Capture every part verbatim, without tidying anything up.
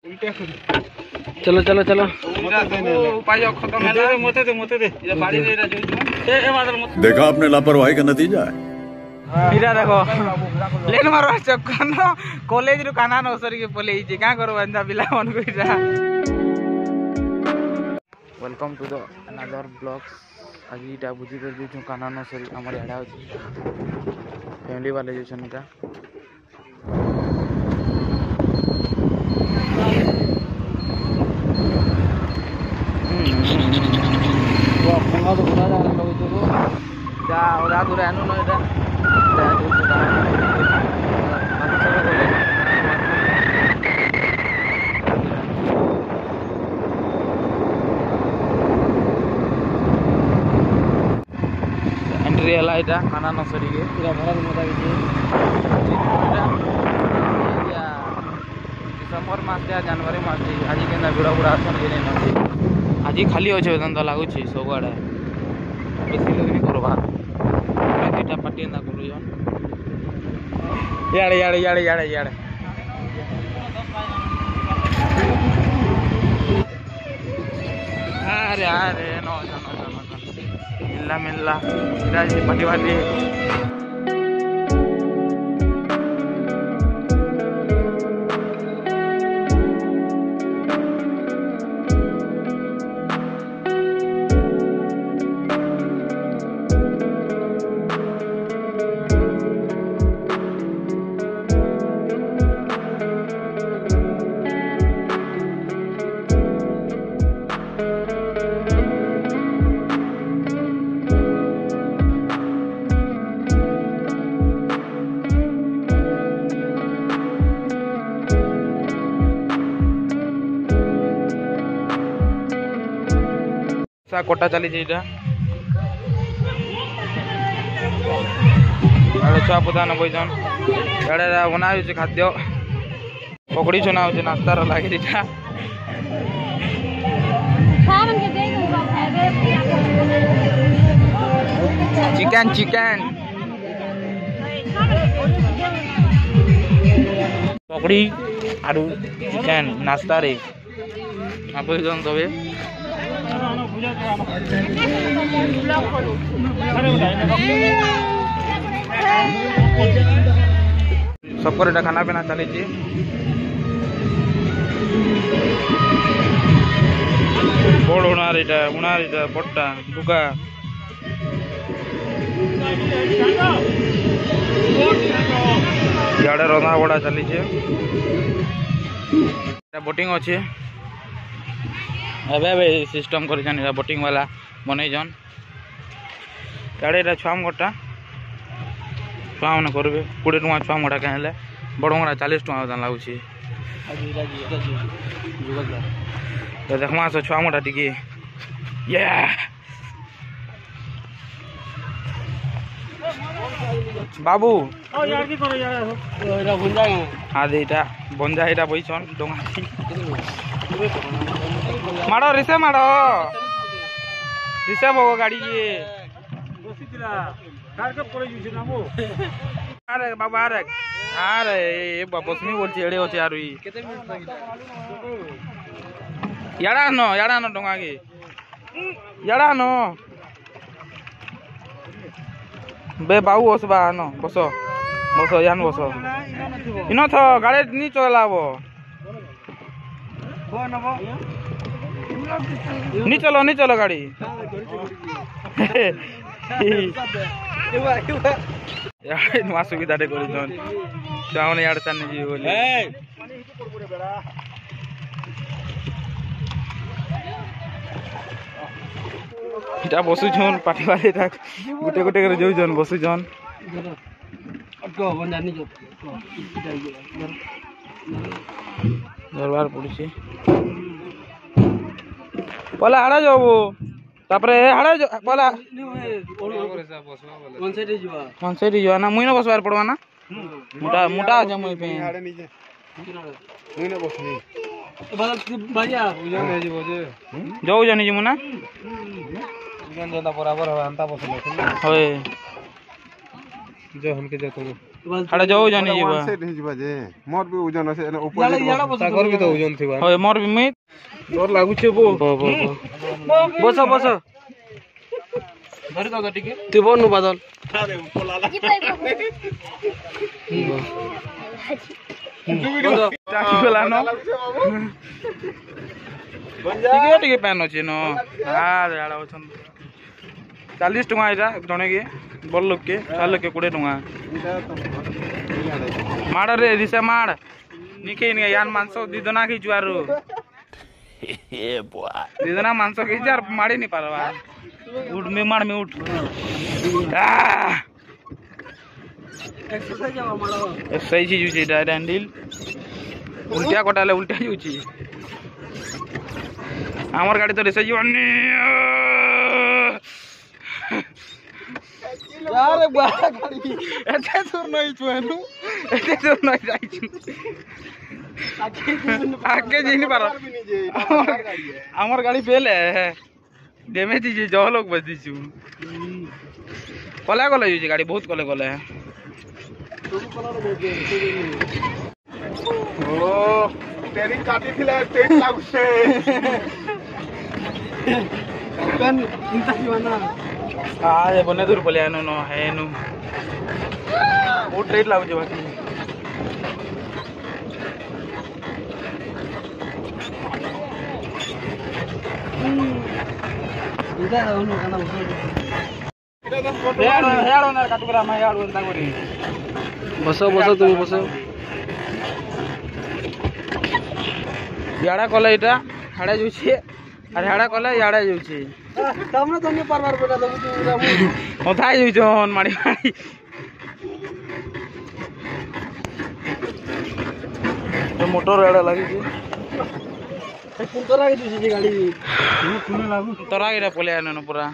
चलो चलो चलो देखा आपने लापरवाही का नतीजा है। इरा देखो लेन मारो चक्कर न कॉलेज रु काना नसरी के पले जे का करो अंदा बिला मन को इरा। Welcome to the another blogs. आज इटा बुझी कर जो काना नसरी हमर एडा अछि फैमिली वाले जो छनका वो पंगा तो बड़ा जा रहा है तो जा और आ दूर आनो न इटा एंट्री हला इटा खाना नसरी के पूरा भरा मजा के दिसंबर मास या जनवरी मास आज केना बुढ़ा बुढ़ा आसन के नहीं नथी आज खाली होछे दंदा लागु छी सब आड़े बेसी लोग नहीं करबा दुटा पार्टी ना करू जन याड़े याड़े याड़े याड़े याड़े अरे अरे नो नो नो मिलला मिलला राज पार्टी वाली सा कोटा चली जाइटा आड़े छुआ पुता न बइजन आड़े बना होचे खाद्य पकड़ी छना होचे नाश्ता रो लागे दिटा चिकन चिकन पकड़ी आरु चिकन नाश्ता रे आप जन तबे सबको खाना पीना चली बड़ उणार उणार पट्टा बुका इे रंधा बड़ा चली बोटिंग अच्छे एबे सिस्टम कर बोटिंग वाला बनईजन इे छुआ गोटा छुआ मैंने करेंगे कोड़े टଙ୍କା छुआ मोटा कहें बड़ मोटा चालीस टଙ୍କା लगुच देखमा से छुआ मोटा टी बाबू हाँ दीटा बंजा यहाँ बैसन डोंगा माड़ रिसे माड़ रिसे भोग गाड़ी ये अरे बाबा अरे अरे बसमी बोल एड़े अच्छे यार याड़ा न याड़ा न डोंगा के याड़ा न बे बाबू बसबा न बस बस यान बस इन थ गाड़ी नहीं चलाब नहीं चलो नहीं चलो गाड़ी नुआ सुविधा कर छुआ मैंने यार चाने जी बोली इटा बसुन पाटी वाले गोटे गोटे कर जाऊन बसुन दरबार पड़ी पला हाड़ा जाबो तापरे हाड़ा पला वन साइड जीवा वन साइड जीवा ना मुई न बसवार पड़वा ना मोटा मोटा आ जा मुई पे हाड़े नीचे मुई न बसनी बाजा बाजा उजन है जीवो जे जाऊ जानी जी मुना उजन जदा बराबर है अंता बसले होय जो हमके जे तो हाडे जाऊ जानी जीवा सेट हे जीवा जे मोर भी ओजन আছে ऊपर याला याला सागर भी तो ओजन थिबा होय मोर भी मैं डर लागु छे बो बो बो बस बस धरि दो टिके तिबो नु बादल अरे पोलाला टाकी गलानो टिके टिके पैन अछि न आ याडा ओछन चालीस टका इटा जने के बल लोग के चार लोग के बीस टका माड़ रे दिसे माड़ निके नि यान मांसो दिदना की जुआरो ए बुआ दिदना मांसो की जार माड़ी नहीं पारवा उठ में माड़ में उठ एक्सरसाइज जावा माडो एक्सरसाइज जुची डायरेक्ट हैंडल उल्टा कोटाले उल्टा जुची हमर गाड़ी तो रेसे जीवनी यार बड़ा गाड़ी एते दूर नहीं छुएनु एते दूर नहीं जाई छु आगे जी नहीं पारा हमर गाड़ी फेल है डैमेज जी जो लोग बच दी छु कले कले जी गाड़ी बहुत कले कले है ओ तेरी काटी थिला तेज लागुसे पेन इंता जीवाना आ ये बने दूर पले आनो न है नु बहुत टाइट लागु जे बाकी इदा ओनो काना उठो हेडो हेडो ना काटुरा मा हेडो अंता करी बसो बसो तुम बसो याडा कले इटा हाडा जुछि अरे हाडा कले याडा जुछि तमने तमने पार पार बेटा दबु तू ओथाय जुछन माडी माडी तो मोटर याडा लागि छी सुंदर आगे दिसी जे गाड़ी सुने लागू तोरा गिरा पले आनो न पूरा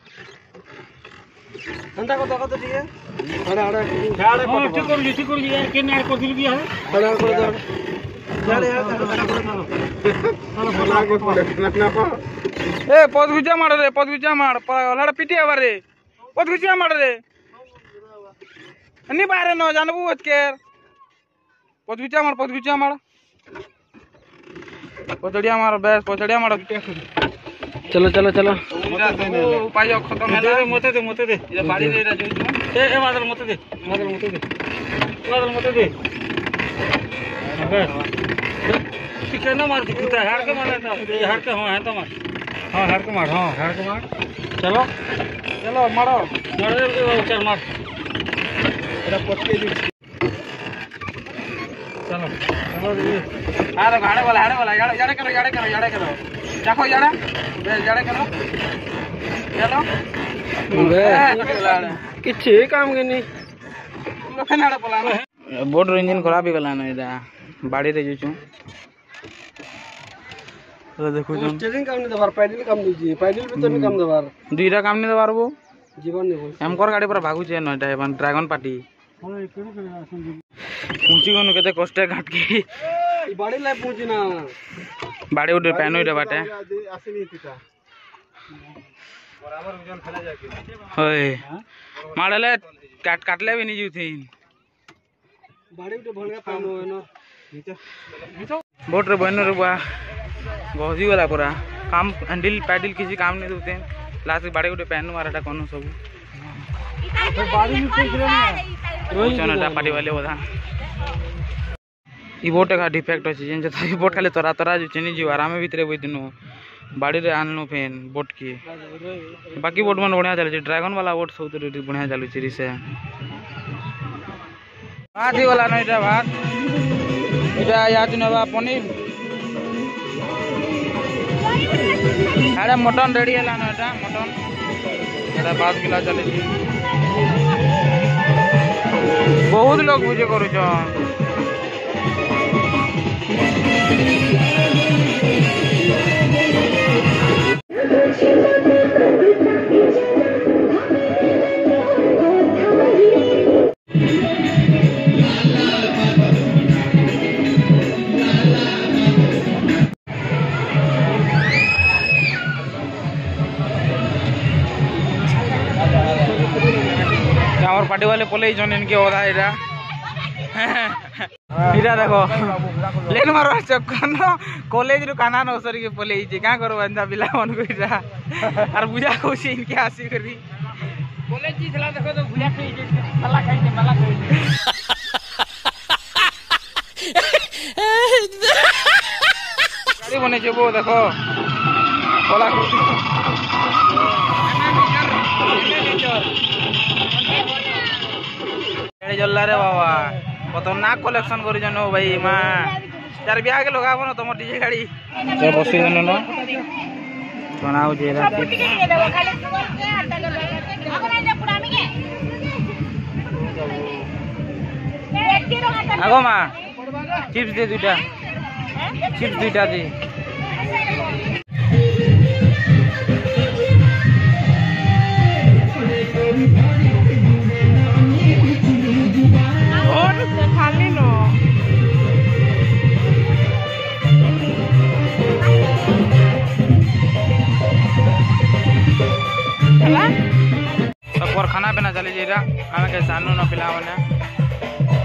अंडा को देखो तो ठीक है अरे अरे गाड़ी को ठीक कर जी ठीक कर जी के ना को दिल भी है अरे को दर गाड़ी है चलो बोला के ना ए पद गुजा मार रे पद गुजा मार लड़ा पिटी आवा रे पद गुजा मार रे नि बारे न जानबू अतकेर पद गुजा मार पद गुजा मार पचड़िया मार बेस पचड़िया मार चलो चलो चलो उपाय खत्म हैला मते दे मते दे ये बाड़ी रे रा जोइछु ए ए बादल मते दे बादल मते दे बादल मते दे ठीक है ना मार दी कुत्ता हार के मार ये हार के हां है तो मार हां हार के मार हां हार के मार चलो चलो मारो मार चल मार एरा पटके दी चलो चलो आ तो गाड़े वाला हाड़े वाला याड़े याड़े करो याड़े करो याड़े करो देखो याड़ा बे याड़े करो चलो बे किछि काम के नहीं लखनाड़ा पला बोट रो इंजन खराब ही गला न एदा बाड़ी रे जुछु तो देखो जो स्टीयरिंग काम नहीं दबार पैडल काम दीजिए पैडल भी तो नहीं काम दबार दुईटा काम नहीं दबार वो जीवन नहीं बोल हमकर गाड़ी पर भागु छे नटा एवन ड्रैगन पार्टी हां केनो केनो आसन पहुंची गनु केते कष्ट घाट के ई बाड़ी ला पहुंची ना बाड़ी उडे पैनो इडे बाटे आसेनी तिता बराबर वजन खेला जाके होय माडले काट काटले भी नहीं जुथिन बाड़ी उठे भलगा पैनो है ना बोट रे बन रे बुआ गहजी वाला पूरा काम हैंडल पैडल किसी काम नहीं देते लास्ट बाड़ी उठे पैनो माराटा कोन सब बाड़ी में कुछ नहीं चनटा पार्टी वाले बधा ई बोट का डिफेक्ट अछि जेन जता बोट खाली तोरा तोरा जो चनी जीव आराम भीतरे बइ दिनो बाड़ी रे आनलो फेन बोट की बाकी बोट मन बढ़िया चले ड्रैगन वाला बोट सब तो बढ़िया चलु छी रिसे आधी वाला नै जा भात इटा याद नबा पनीर अरे मटन रेडी हला न एटा मटन एटा पाँच किलो चले छी बहुत लोग बुझे करू छन पार्टी वाले पलैन इनके ओधा इरा देखो लेन मारो चक्कर न कॉलेज रु काना नसरी के पले जे का करो बंदा बिला मन को इरा और बुझा खुशी इनके आसी करी कॉलेज जी थला देखो तो बुझा खाई जे मला खाई जे मला खाई गाड़ी बने जे वो देखो कोला गाड़ी जल्ला रे बाबा खतरनाक कलेक्शन कर जनो भाई मां चार बिया के लगाबो न तुम डीजे गाड़ी से बसी जनो न बनाओ जे रात आगो मां चिप्स दे दुटा चिप्स दुटा दे खाली नो सब खाना पीना चली जाएगा हमें कैसे सानू ना पिला